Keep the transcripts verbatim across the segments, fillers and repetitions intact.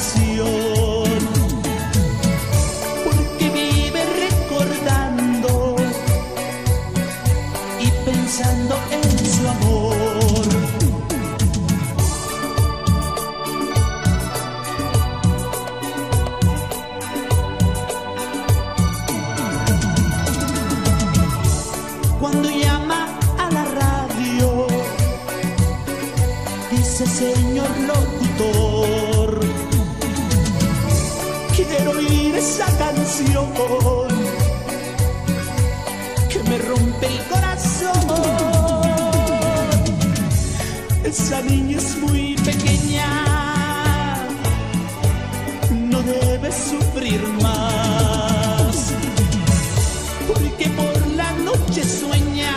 canción, porque vive recordando y pensando en su amor. Cuando llama a la radio, dice: señor locutor, quiero oír esa canción que me rompe el corazón. Esa niña es muy pequeña, no debe sufrir más, porque por la noche sueña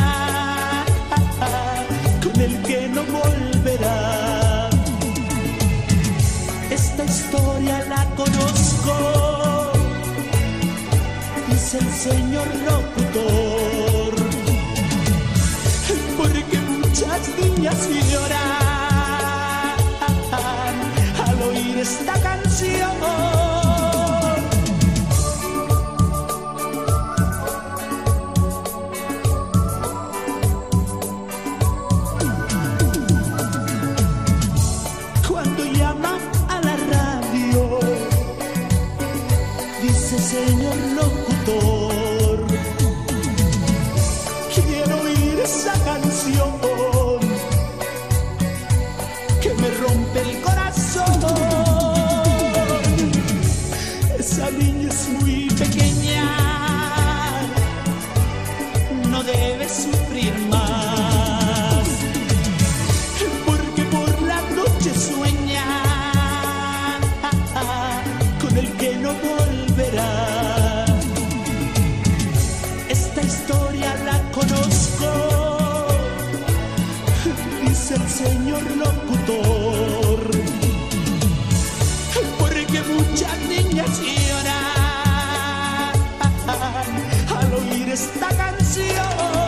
con el que no volverá. Esta historia la conozco, dice el señor locutor, porque muchas niñas lloran al oír esta canción. Señor locutor, quiero oír esa canción que me rompe el corazón. Esa niña es muy pequeña, no debe sufrir más, porque por la noche sueña con el que no volverá. Esta historia la conozco, dice el señor locutor, porque muchas niñas lloran al oír esta canción.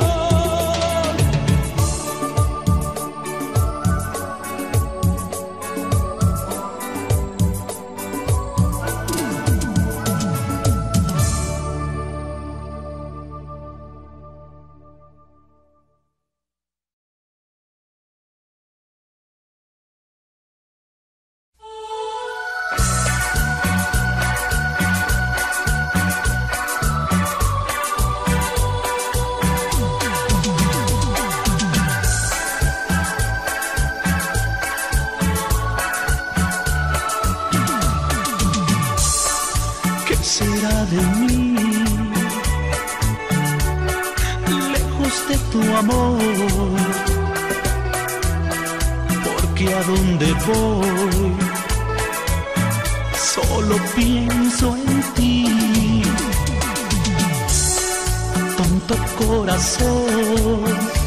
Será de mí, lejos de tu amor, porque a donde voy solo pienso en ti. Tonto corazón,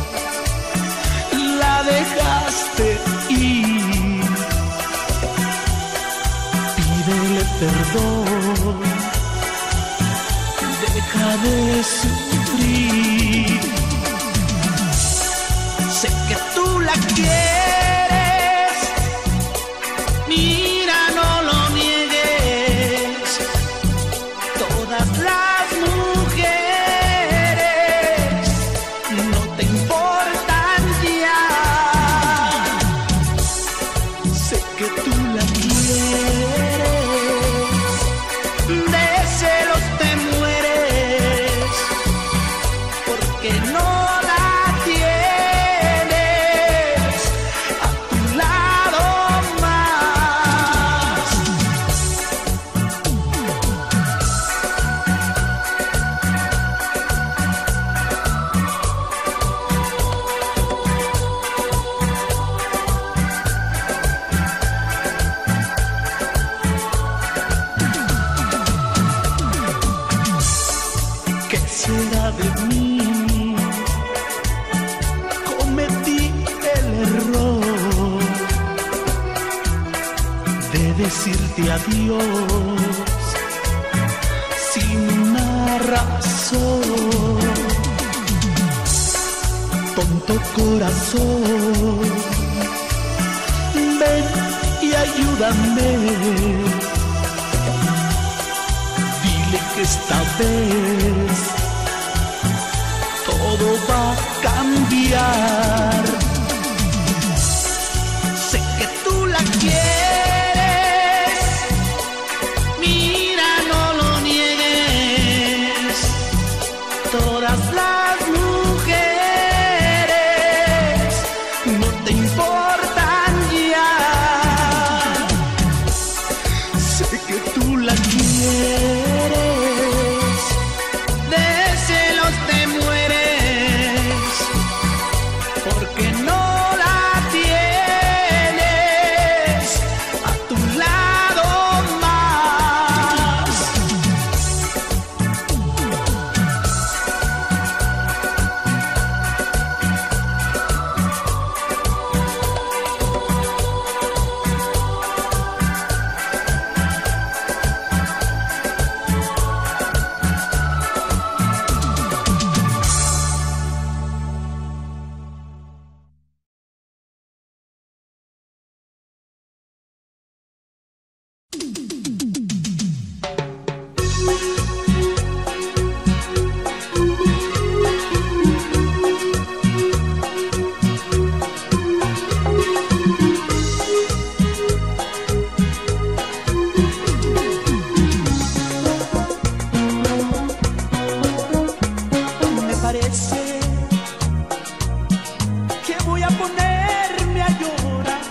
la dejaste ir, pídele perdón, deja de sufrir. Sé que tú la quieres, mira, no lo niegues. Todas las mujeres no te importan ya. Sé que tú la quieres, de celos te mueres, porque no la tienes a tu lado más. ¿Qué será de mí? Cometí el error de decirte adiós sin una razón. Tonto corazón, ven y ayúdame. Dile que esta vez todo va a cambiar. Sé que tú la quieres, mira, no lo niegues. Todas las mujeres no te importan ya. Sé que tú la quieres, de celos te mueres, porque no la tienes a tu lado más. Me parece que voy a ponerme a llorar,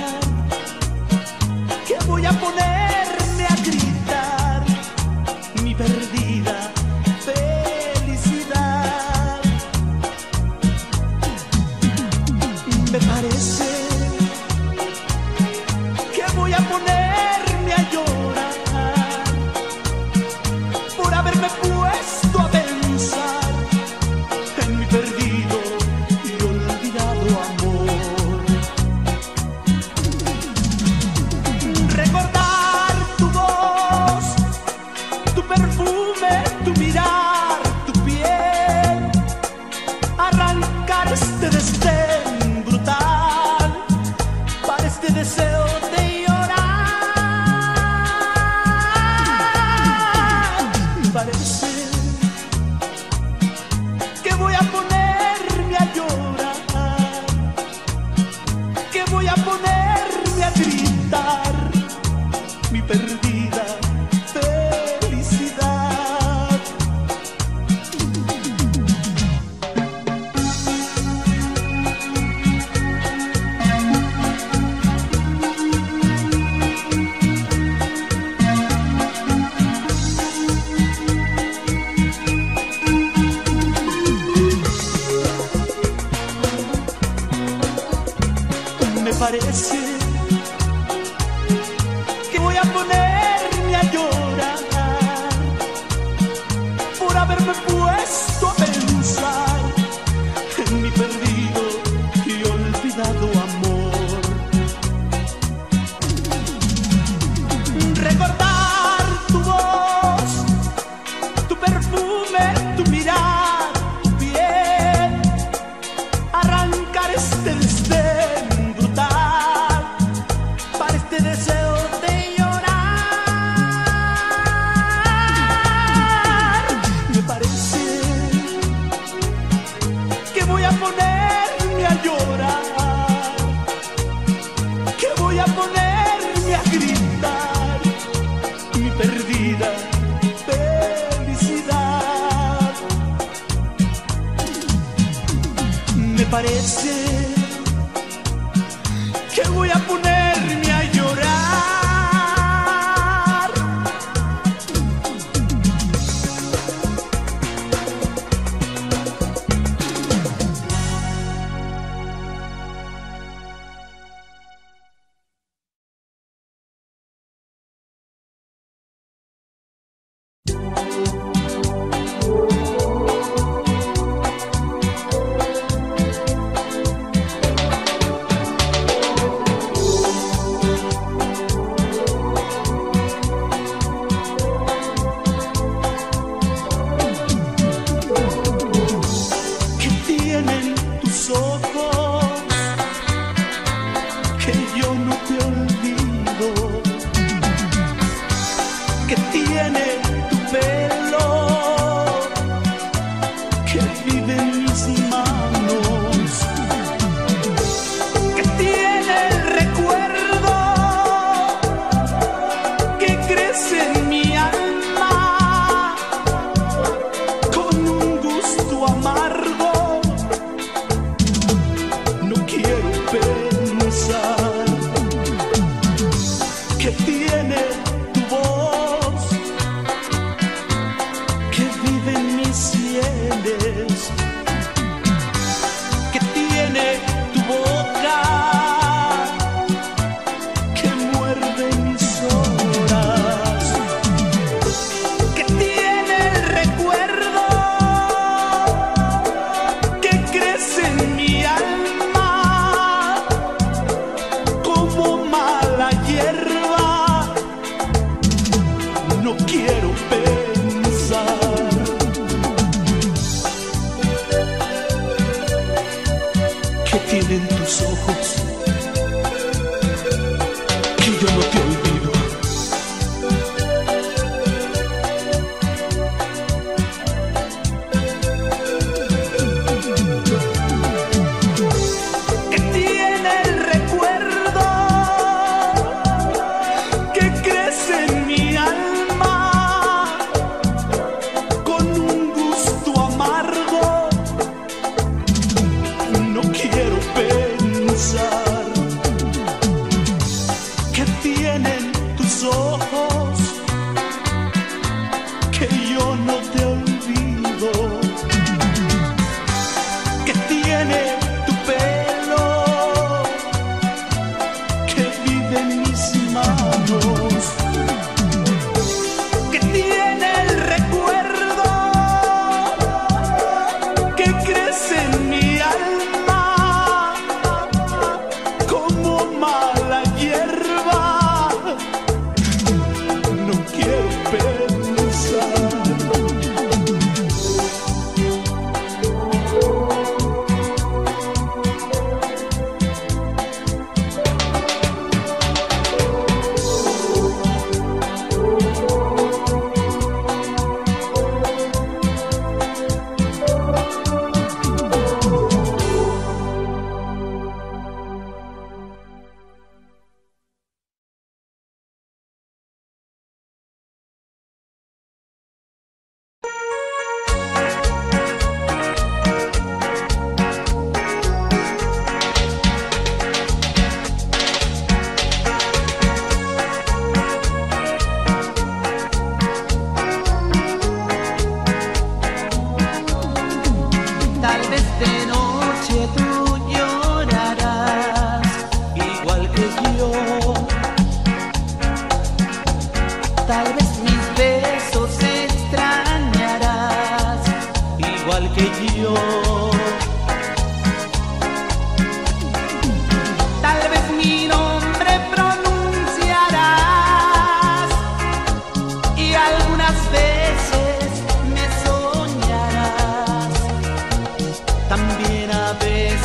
que voy a ponerme a gritar mi perdida felicidad. Me parece que voy a ponerme a llorar por haberme puesto a pensar en mi perdido y olvidado amor. Recordar tu voz, tu perfume, tu mirar, tu piel, arrancar este desdén brutal para este deseo de llorar. Me parece que voy a ponerme a llorar, que voy a ponerme a gritar mi perdida felicidad. Me parece que voy a ponerme a llorar por haberme puesto a pensar en mi perdido y olvidado amor. Recordar tu voz, tu perfume, tu mirar, tu piel, arrancar este desdén brutal para este deseo de llorar. Me parece que voy a ponerme a llorar, que voy a ponerme a gritar mi perdida felicidad. Me parece que voy a ponerme a llorar.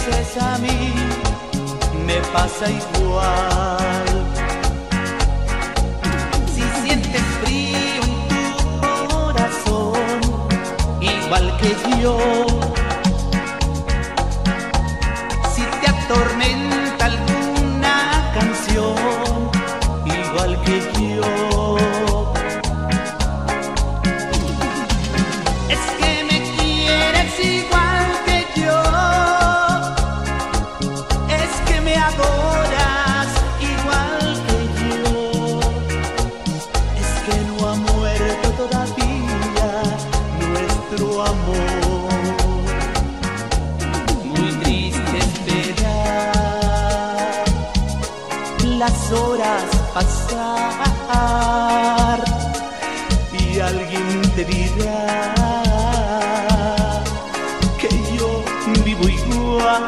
veces a mí me pasa igual. Si sientes frío en tu corazón, igual que yo, si te atormenta alguna canción, igual que yo, es que me quieres igual que yo, es que me adoras igual que yo, es que no ha muerto todavía nuestro amor. Muy triste esperar las horas pasar y alguien te dirá que yo vivo igual.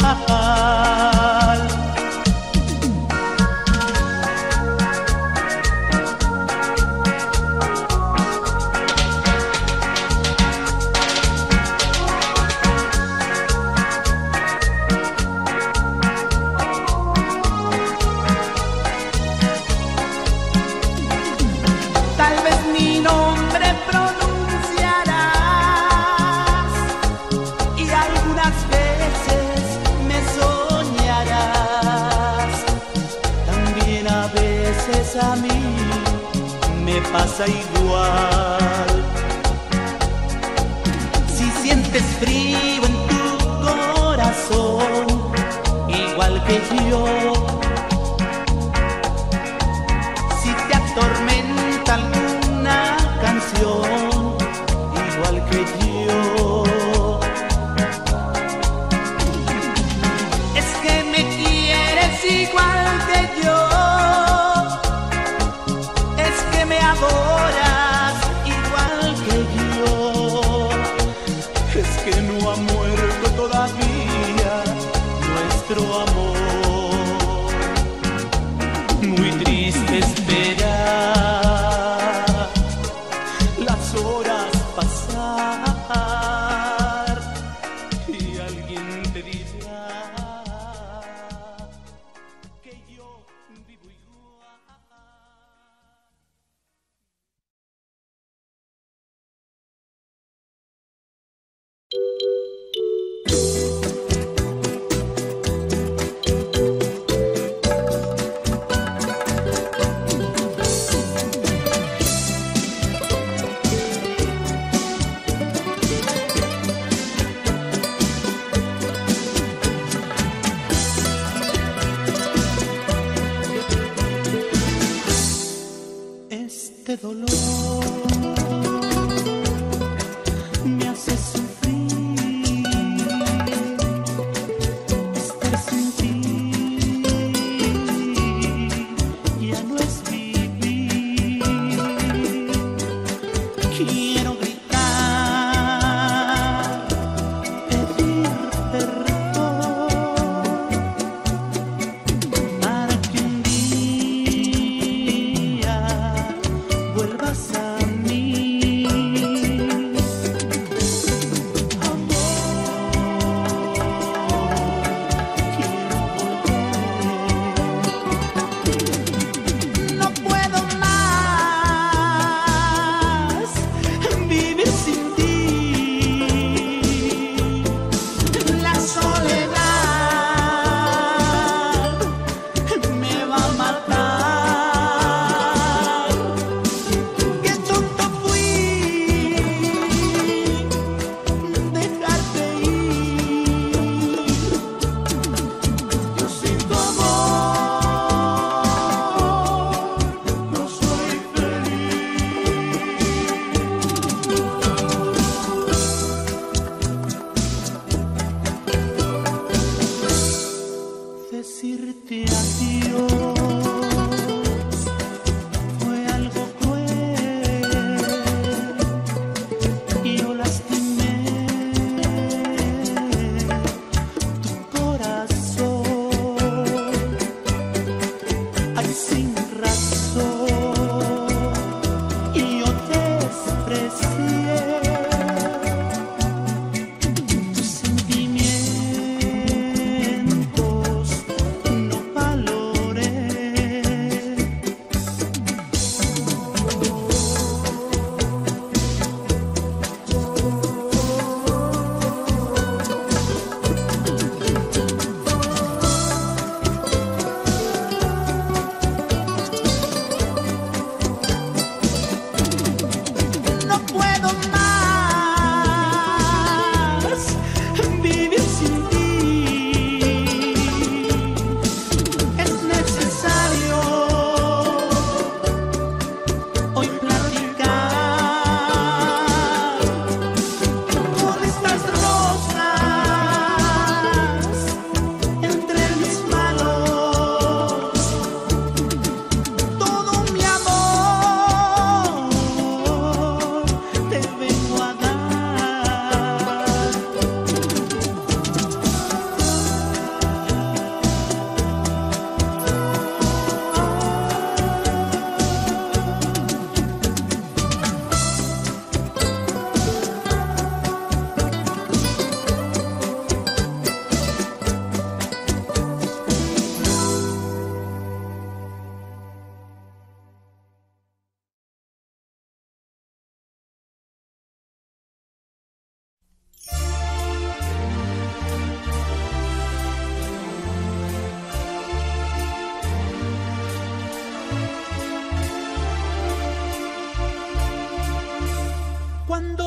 Tal vez mi nombre pronunciarás y algunas veces me soñarás. También a veces a mí me pasa igual. Si sientes frío en tu corazón, igual que yo, si te atormenta alguna canción, igual que yo, es que me quieres igual que yo, es que me adoras igual que yo, es que no ha muerto todavía nuestro amor. Muy triste esperar las horas pasar y alguien te dirá que yo vivo igual. Este dolor me hace sufrir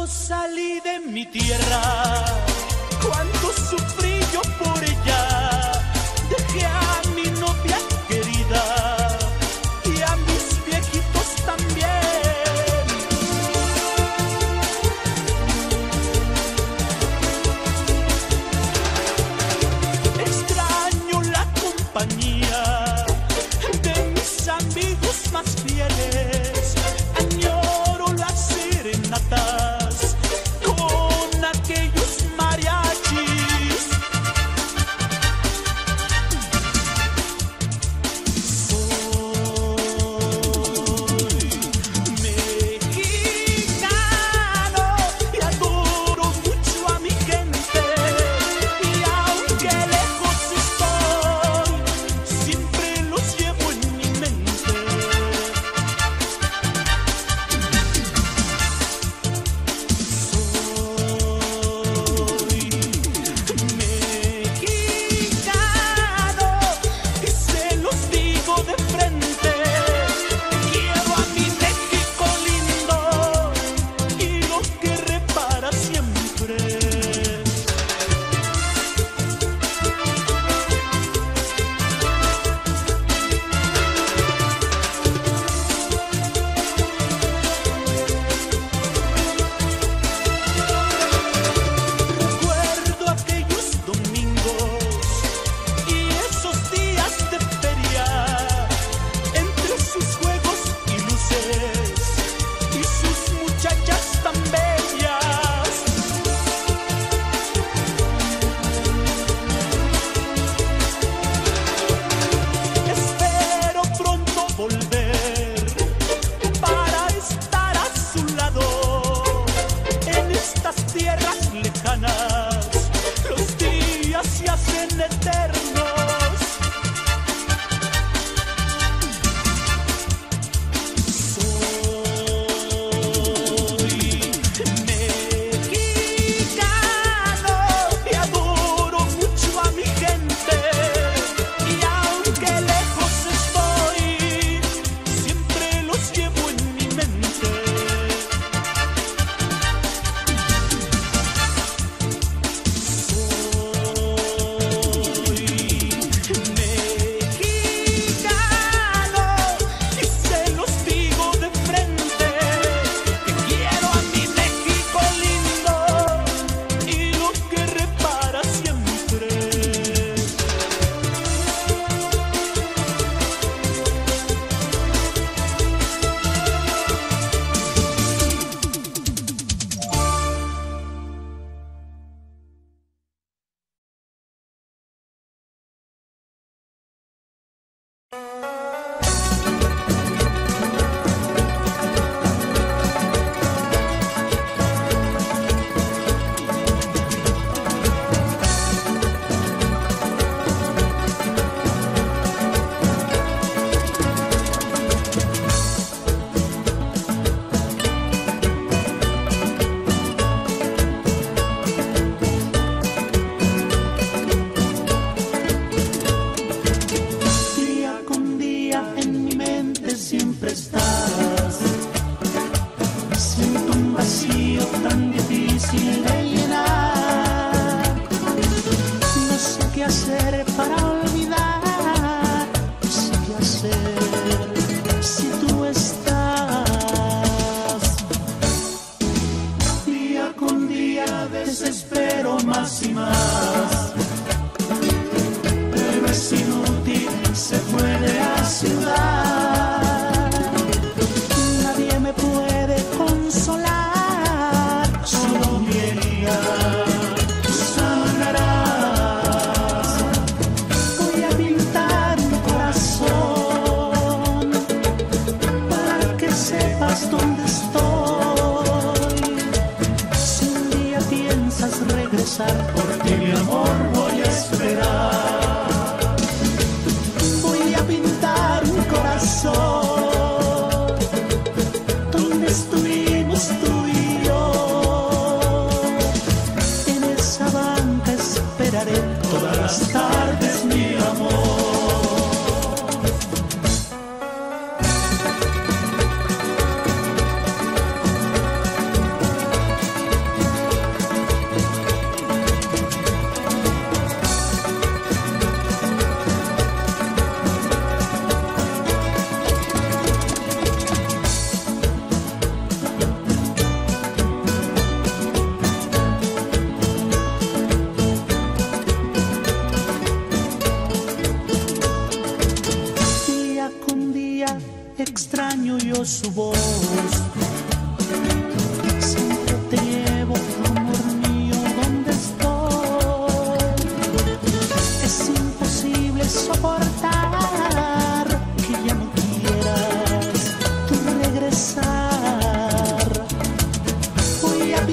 salí de mi tierra, cuánto sufrí yo por ella. Dejé a mi novia querida y a mis viejitos también. Extraño la compañía de mis amigos más fieles. Añoro las serenatas con aquellos mariachis.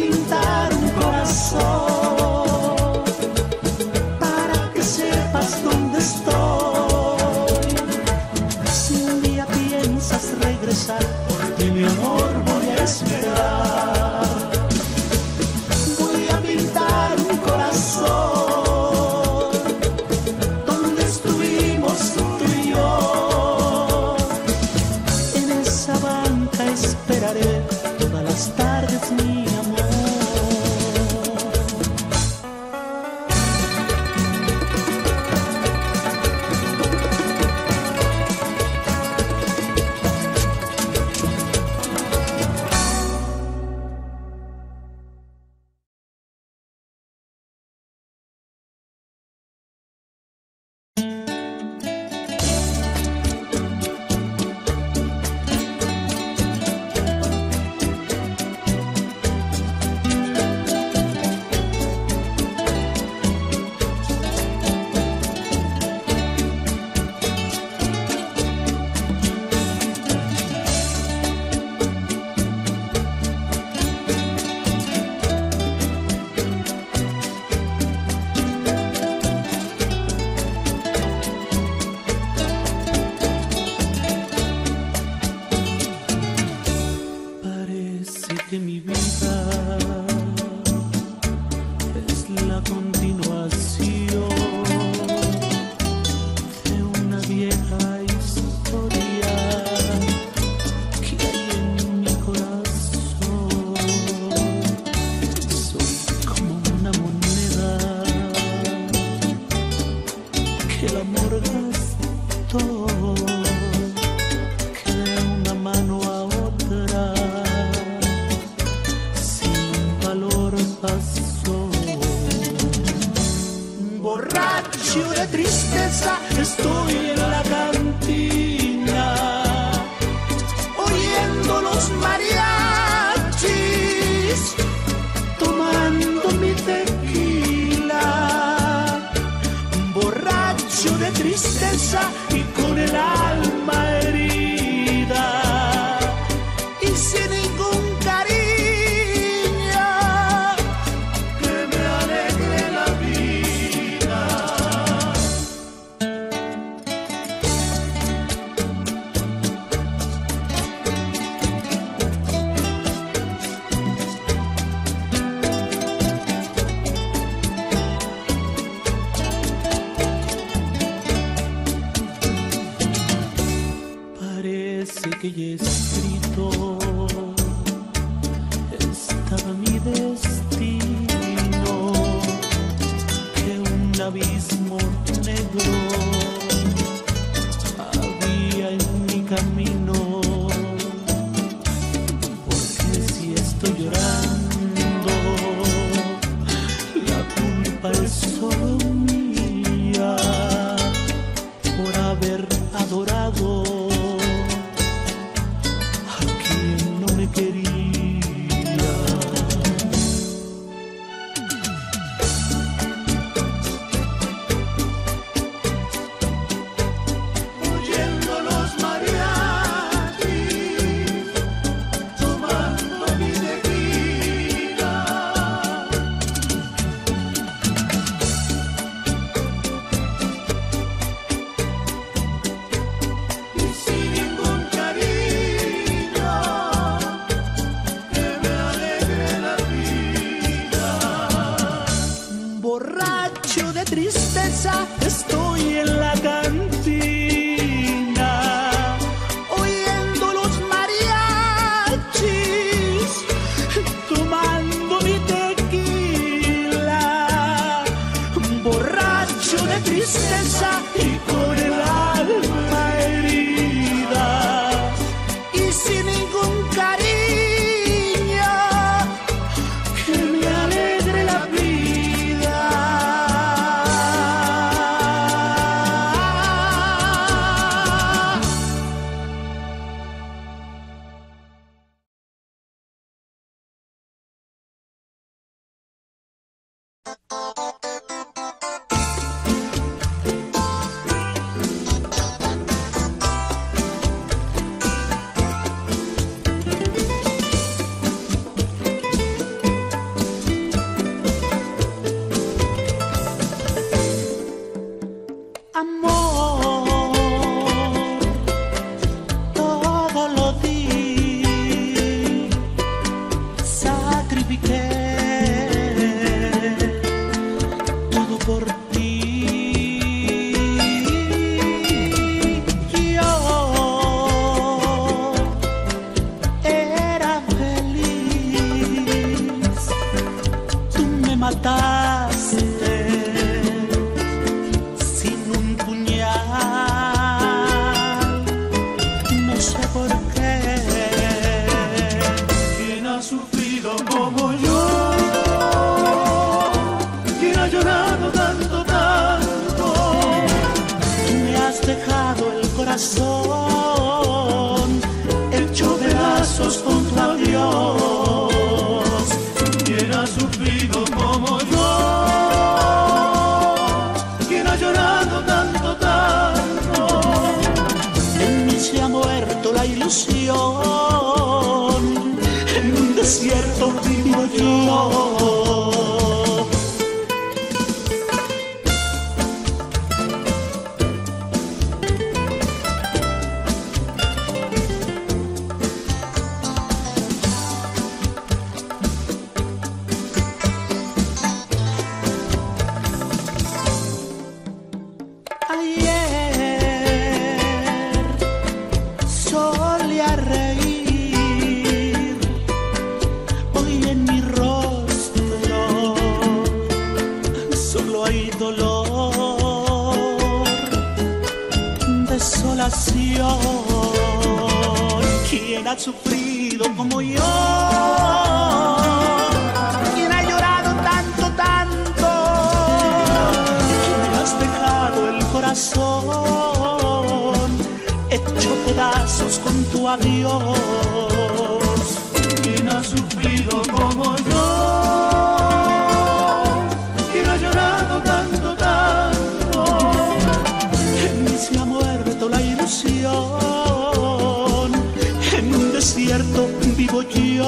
pintar un corazón para que sepas dónde estoy. Si un día piensas regresar, porque mi amor voy a esperar. Voy a pintar un corazón donde estuvimos tú y yo. En esa banca esperaré todas las tardes, mi amor. Que mi vida es la continuación de una vieja historia que hay en mi corazón. Soy como una moneda que el amor gastó, que de una mano a otra pasó. Borracho de tristeza estoy en la cantina, oyendo los mariachis, tomando mi tequila. Borracho de tristeza y con el alma herida y sin ningún cariño. Que ya escrito estaba mi destino, que un abismo negro había en mi camino. Porque si estoy llorando, la culpa es solo mía por haber adorado quería. Oyendo los mariachis, tomando mi tequila. Y sin ningún cariño de tristeza estoy en la cantina, oyendo los mariachis, tomando mi tequila. Borracho de tristeza y con el alma herida y sin ningún cariño que me alegre la vida. mataste sin un puñal, no sé por qué. ¿Quién ha sufrido como yo? ¿Quién ha llorado tanto, tanto? Me has dejado el corazón hecho pedazos con tu adiós. ¿Quién ha sufrido como yo? ¿Quién ha llorado tanto, tanto? En mí se ha muerto la ilusión, en un desierto vivo yo. ¿Quién ha sufrido como yo? ¿Quién ha llorado tanto, tanto? ¿Quién me has dejado el corazón hecho pedazos con tu adiós? ¿Quién ha sufrido como yo? ¿Quién ha llorado tanto, tanto? En mí se ha muerto la ilusión, en un desierto vivo yo.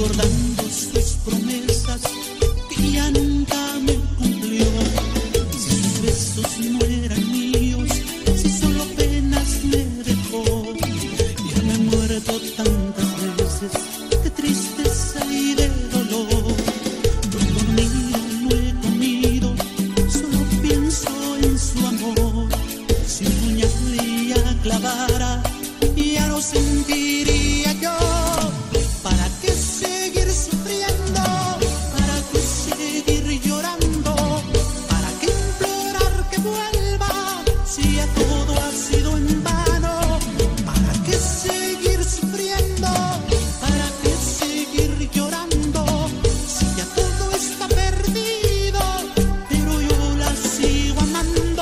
recordando sus promesas que ya nunca me cumplió. Si sus besos no eran míos, si solo penas me dejó. Ya me he muerto tantas veces de tristeza y de dolor. No he dormido, no he comido, solo pienso en su amor. Si un puñal ella clavara, ya no sentiría yo. ¿Para qué seguir sufriendo? ¿Para qué seguir llorando? ¿Para qué implorar que vuelva si ya todo ha sido en vano? ¿Para qué seguir sufriendo? ¿Para qué seguir llorando si ya todo está perdido? Pero yo la sigo amando.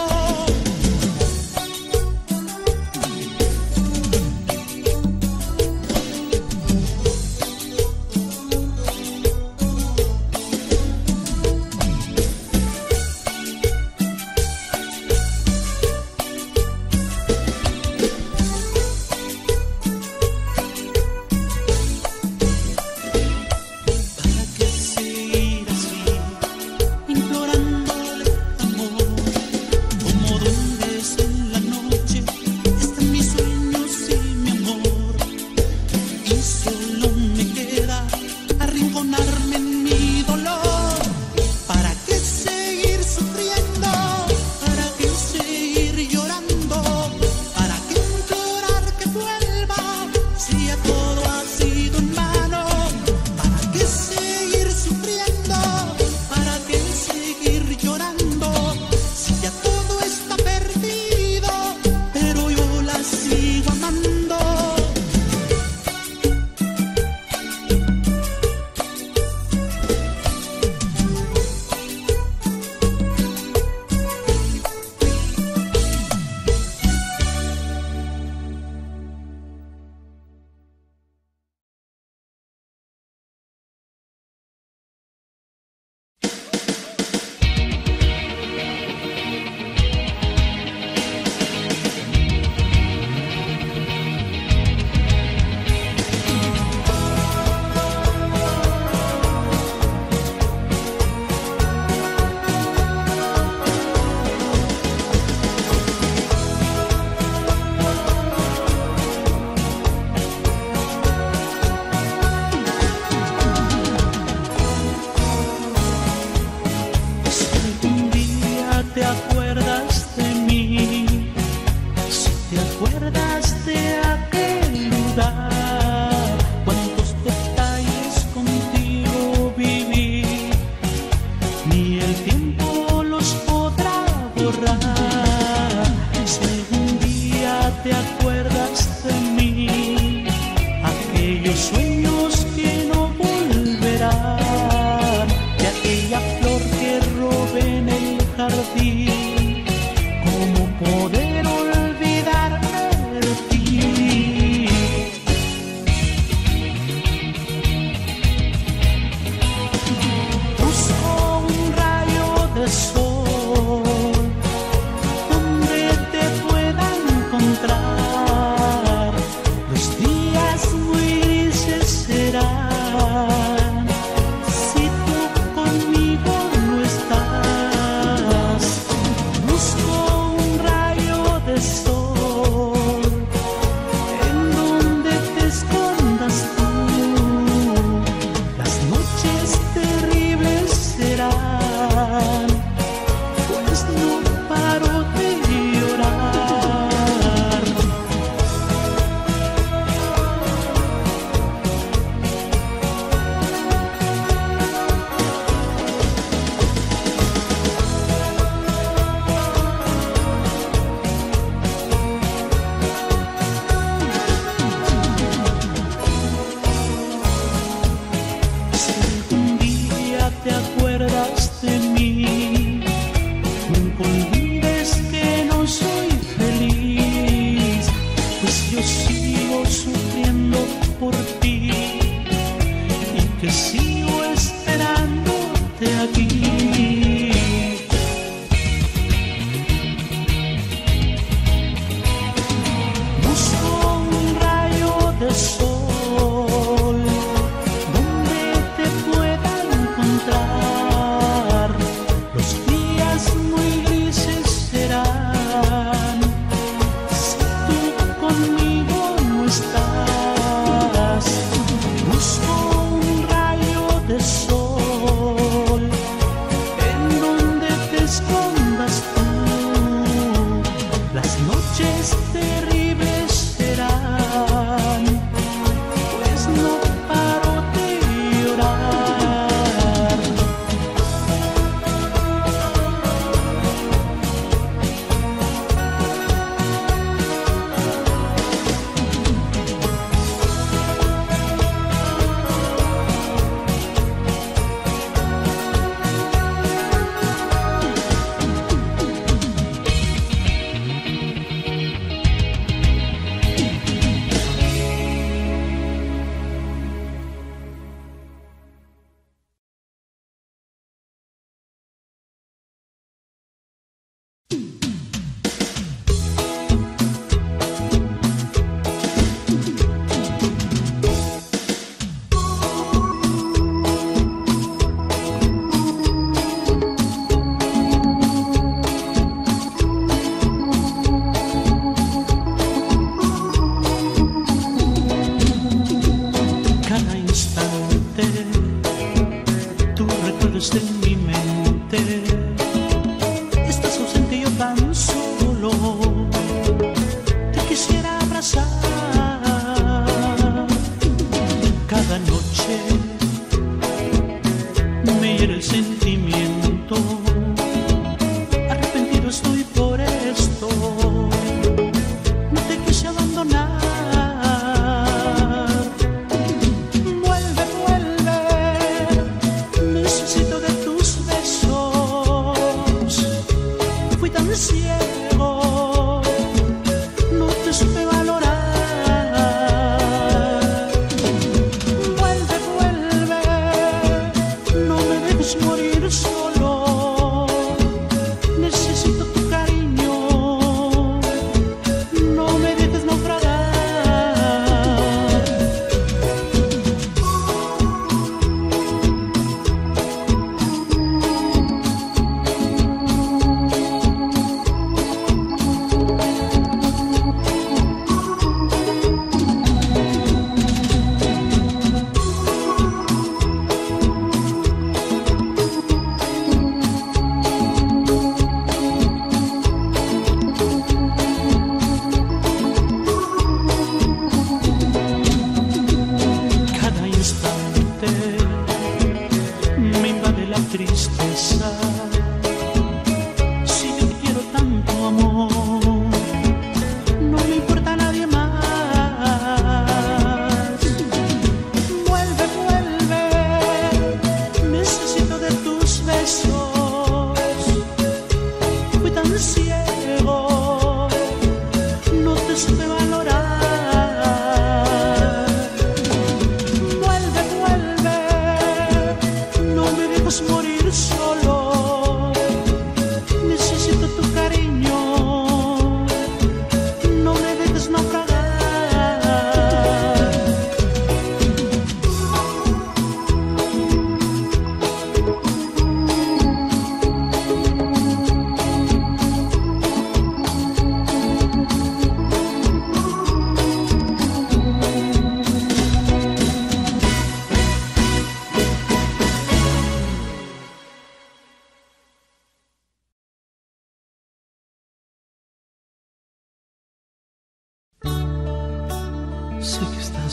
Busco un rayo de sol donde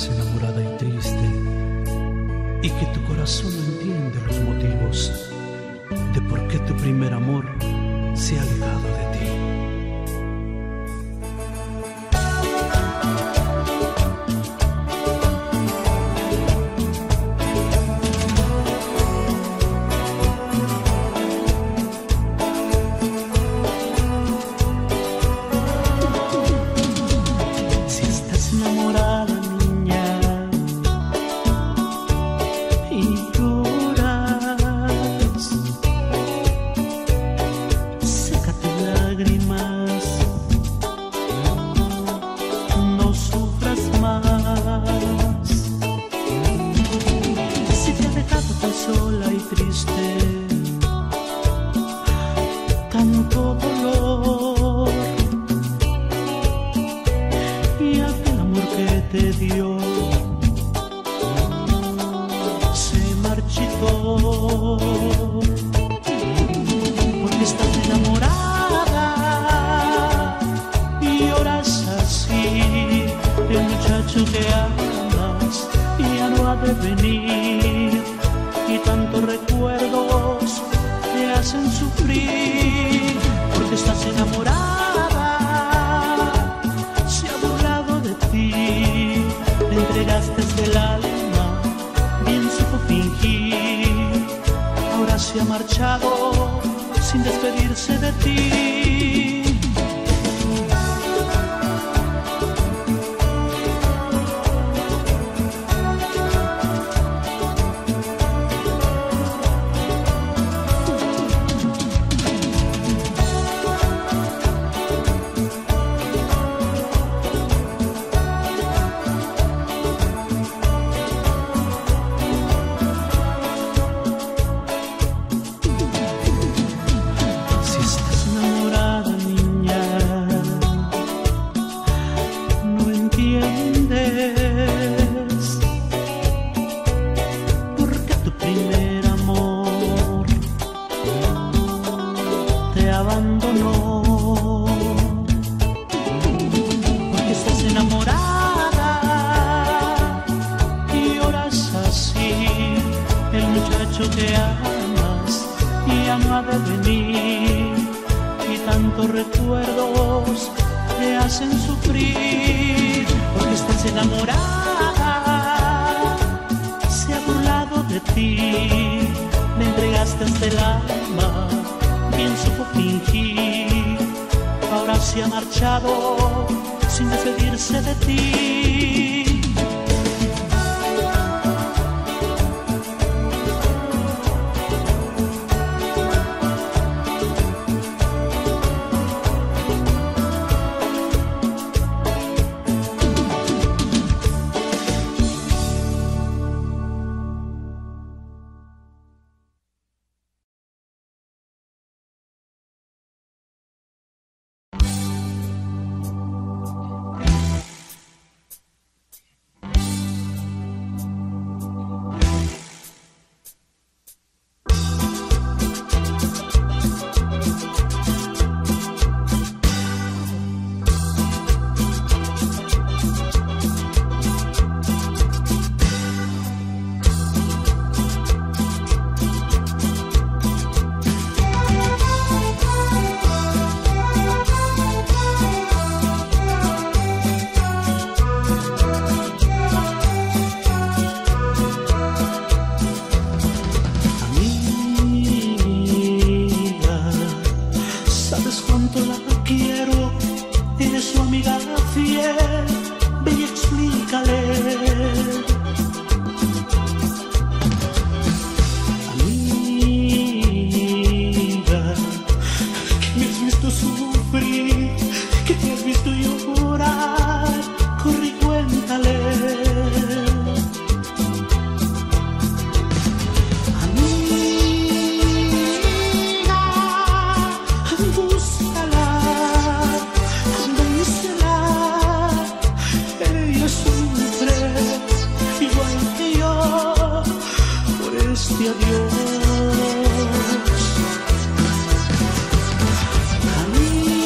estás enamorada y triste y que tu corazón no entiende los motivos de por qué tu primer amor se ha alejado de ti.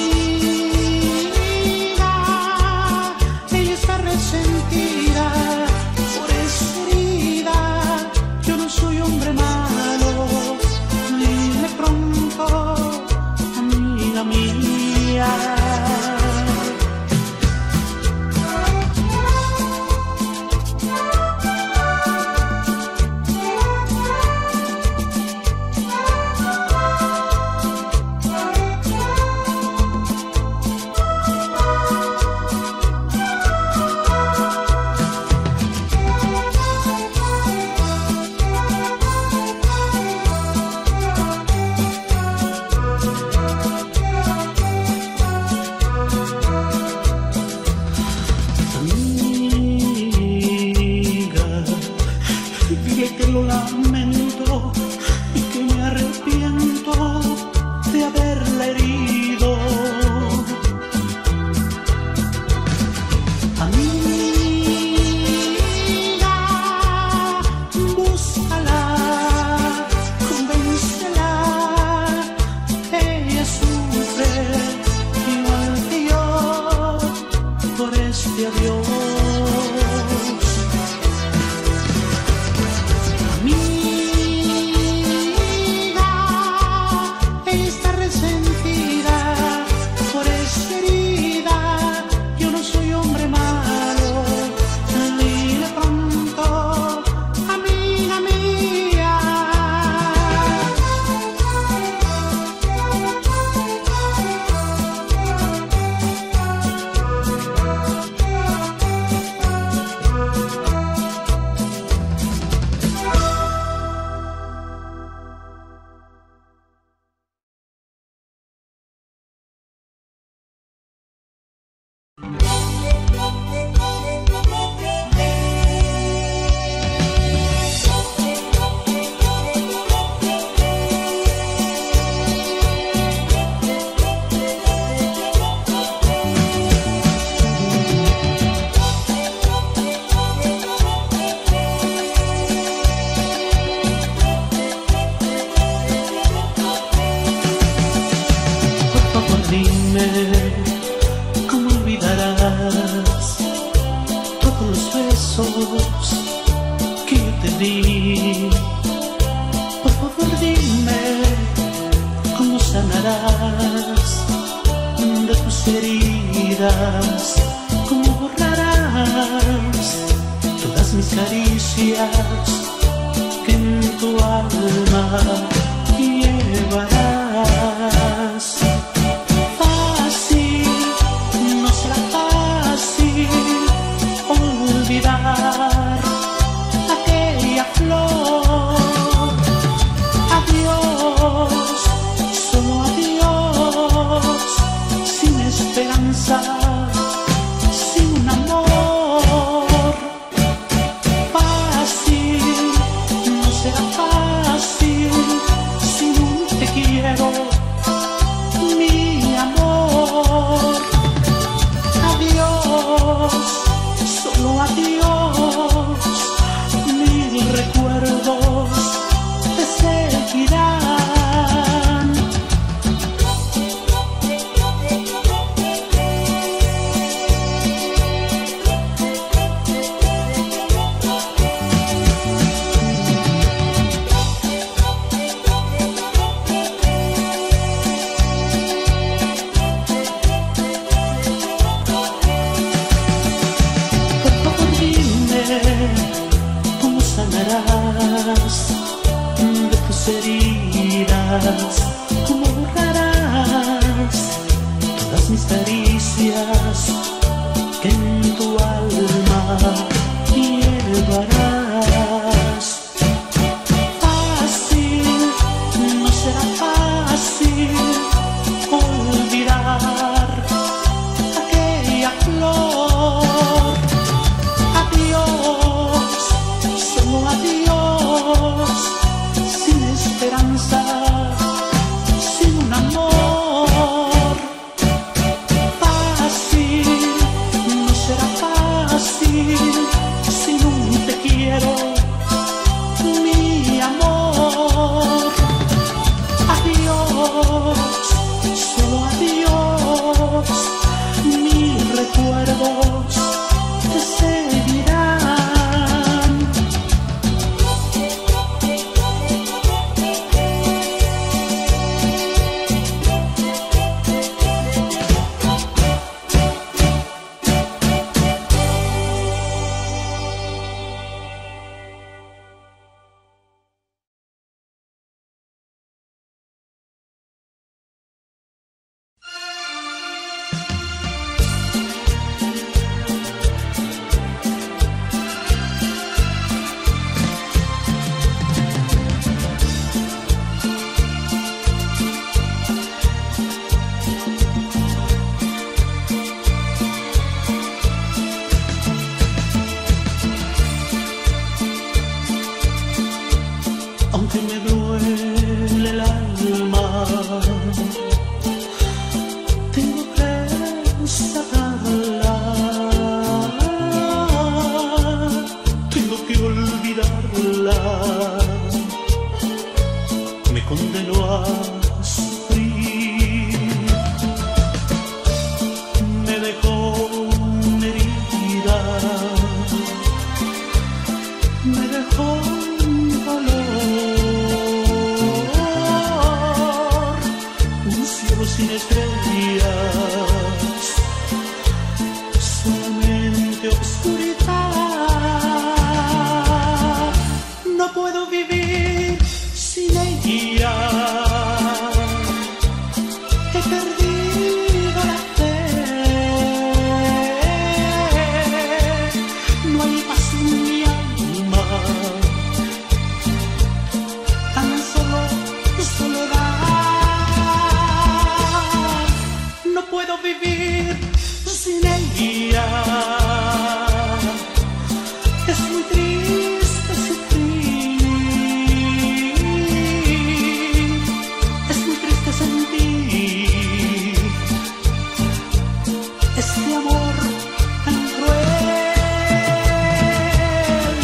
Amiga, ella está resentida. lo lamento y que me arrepiento de haberla herido. Amiga, búscala, convéncela, ella sufre igual que yo por este adiós. ¿Cómo olvidarás todos los besos que yo te di? Por favor dime cómo sanarás de tus heridas, cómo borrarás todas mis caricias que en tu alma llevarás. Olvidar aquella flor. Adiós, solo adiós, sin esperanza, sin un amor. Fácil, no será fácil, sin un te quiero, mi amor. Adiós, solo adiós, mil recuerdos te seguirán. ¿Cómo sanarás de tus heridas? ¿Cómo borrarás todas mis caricias que en tu alma llevarás? Fácil, no será fácil olvidar aquella flor. Adiós, solo adiós, sin esperanza, sin un amor. Fácil, no será fácil olvidarla me condenó a sufrir. Me dejó una herida, me dejó un dolor, un cielo sin estrellas, solamente obscuridad. No puedo vivir sin ella, he perdido la fe, no hay paz en mi alma, tan solo soledad. No puedo vivir sin ella, es muy triste sufrir, es muy triste sentir este amor tan cruel.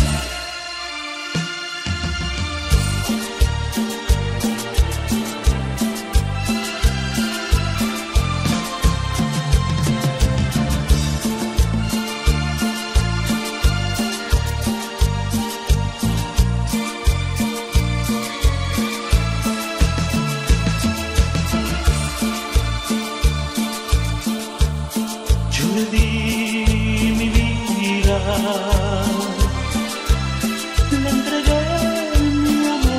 Yo le di mi vida, le entregué mi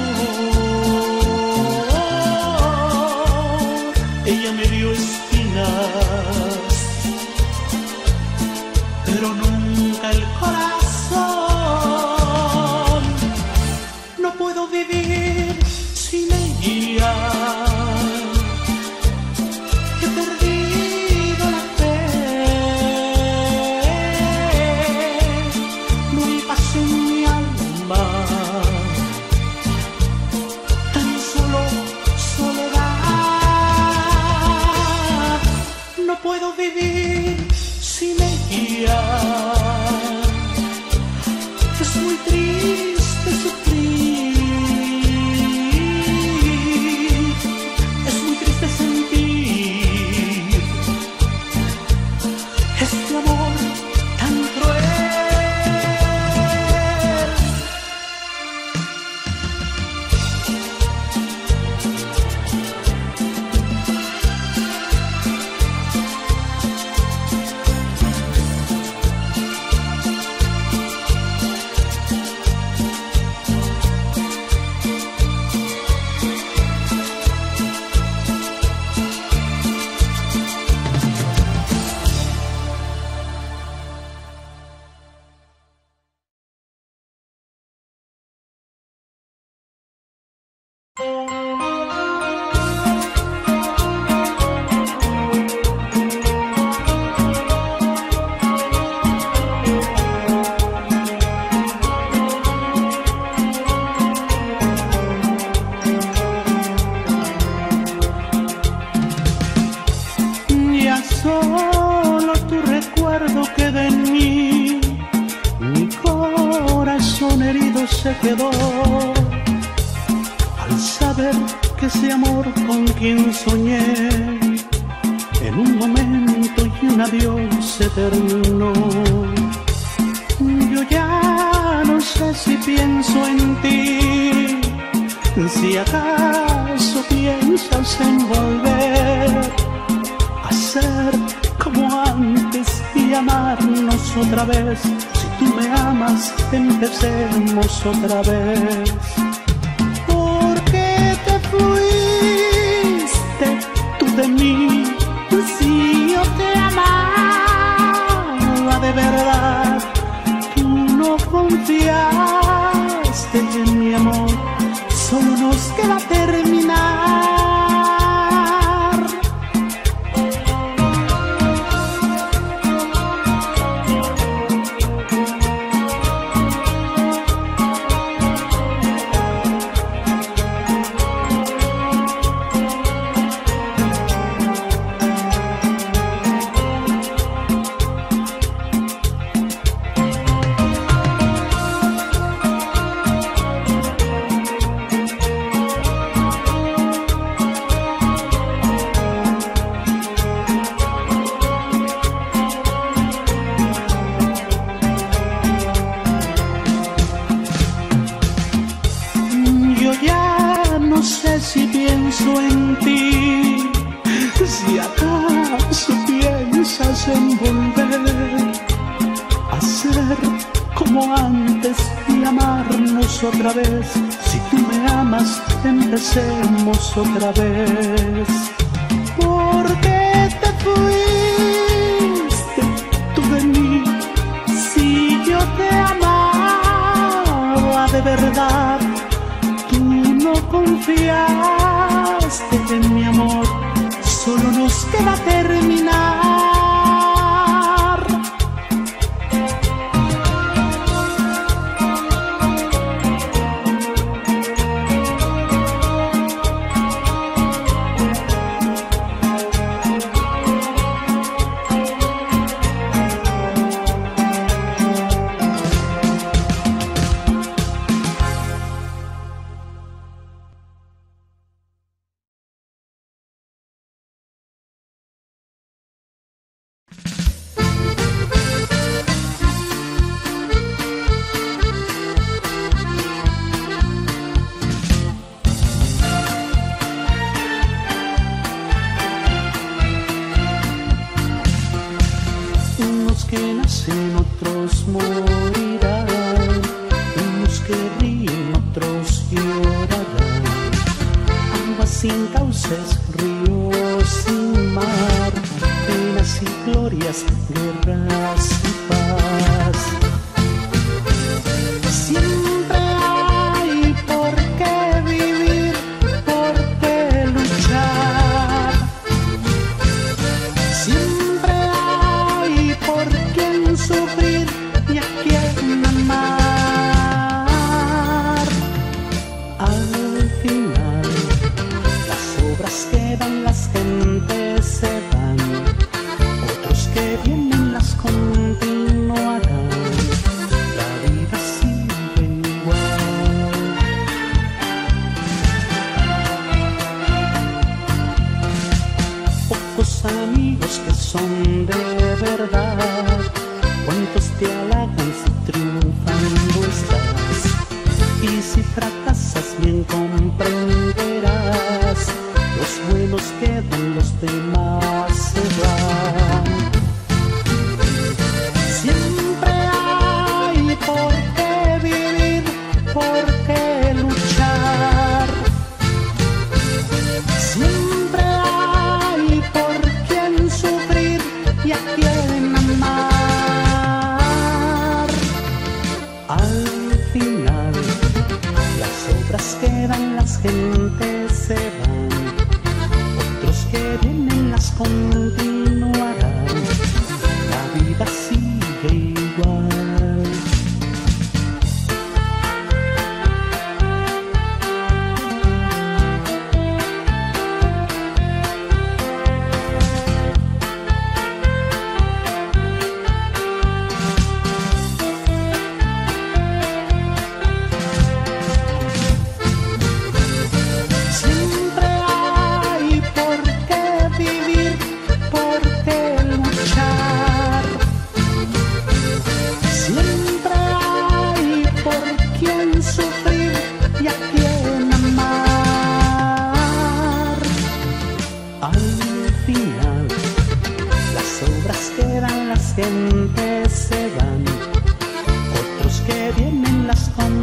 amor, ella me dio espinas, pero nunca el corazón. No puedo vivir sin ella, he perdido la fe, no hay paz en mi alma, tan solo soledad. No puedo vivir sin ella, es muy triste sufrir, es muy triste sentir este amor tan cruel. Ya solo tu recuerdo queda en mí, mi corazón herido se quedó al saber que ese amor con quien soñé en un momento y un adiós se terminó. Yo ya no sé si pienso en ti, si acaso piensas en volver a ser como antes y amarnos otra vez. Si tú me amas, empecemos otra vez. ¿Por qué te fuiste tú de mí? Si yo te amaba de verdad, tú no confiaste en mi amor, solo nos queda terminar. si pienso en ti, si acaso piensas en volver a ser como antes y amarnos otra vez. Si tú me amas, empecemos otra vez. ¿Por qué te fuiste tú de mí? Si yo te amaba de verdad, tú no confiaste en mi amor. Solo nos queda terminar. Que nacen, otros morirán, unos que ríen, otros llorarán. Aguas sin cauces, ríos sin mar, penas y glorias, guerras y paz. Siempre hay por qué vivir, por qué luchar. Siempre por quien sufrir y a quien amar. Al final las obras quedan, las gentes se van, otros que vienen las continuarán. La vida sigue igual. Pocos amigos que son de verdad, cuántos te halagan si triunfando estás, y si fracasas bien comprenderás, los buenos quedan, los demás se van. Siempre hay por qué vivir, por qué luchar. Siempre hay por quien sufrir y a quien amar. Al final las obras quedan, las gentes se van, otros que vienen las continuarán. La vida sigue igual. Gentes se van, otros que vienen las con